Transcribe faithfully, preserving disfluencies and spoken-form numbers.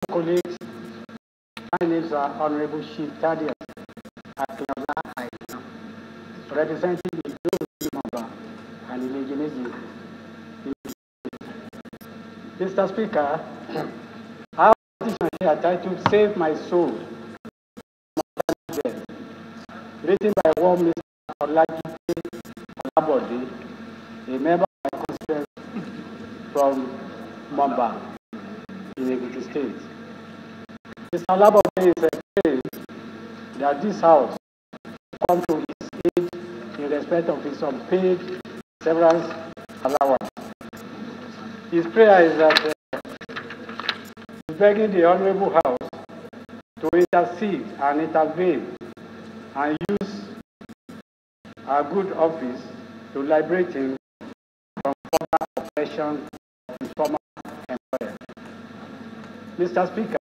colleagues, my name is Honorable Chief Thaddeus Akinabla, representing the Mamba and the Leginesi. Mister Speaker, our petition here titled Save My Soul, written by one Mister Olajide Olabode, a member of my constituency from Mamba in Ekiti State. Mister Olabode is saying that this house come to his aid in respect of his unpaid severance allowance. His prayer is that uh, he's begging the Honorable House to intercede and intervene and use our good office to liberate him from further oppression of his former employer. Mister Speaker,